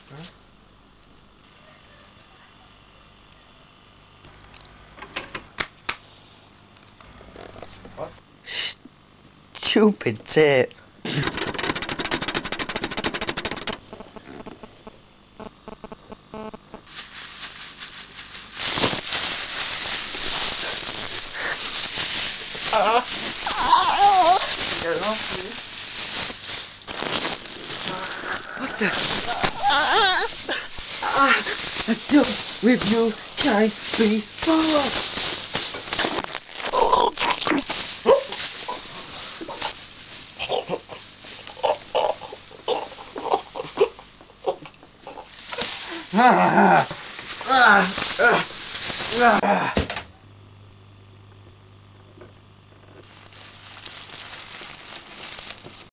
What? Stupid tape. What the? I'm done with you, can't be far. Ah!